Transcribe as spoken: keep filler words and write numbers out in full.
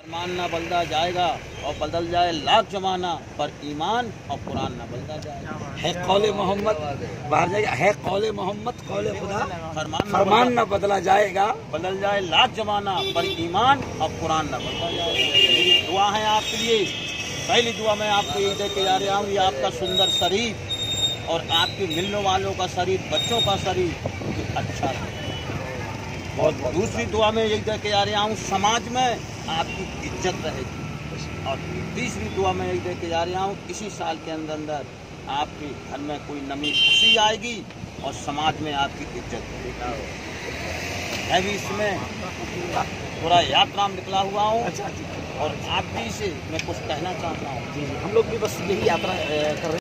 ईमान ना बदला जाएगा और बदल जाए लाख जमाना, पर ईमान और कुरान ना बदला जाएगा। है कौले मोहम्मद बाहर जाएगा, है कौले मोहम्मद कौले खुदा, फरमान फरमान न बदला जाएगा। बदल जाए लाख जमाना, पर ईमान और कुरान ना बदला जाएगा। मेरी दुआ है आपके लिए। पहली दुआ मैं आपको यही दे के जा रहा हूँ, ये आपका सुंदर शरीर और आपके मिलने वालों का शरीर, बच्चों का शरीर अच्छा है। और दूसरी दुआ में यही दे के जा रहा हूँ, समाज में आपकी इज्जत रहेगी। और तीसरी दुआ में यही दे के जा रहा हूँ, इसी साल के अंदर अंदर आपके घर में कोई नमी खुशी आएगी और समाज में आपकी इज्जत रहेगी। मैं भी इसमें पूरा यात्रा में निकला हुआ हूँ और आप भी से मैं कुछ कहना चाहता हूँ। हम लोग भी बस यही यात्रा कर रहे हैं।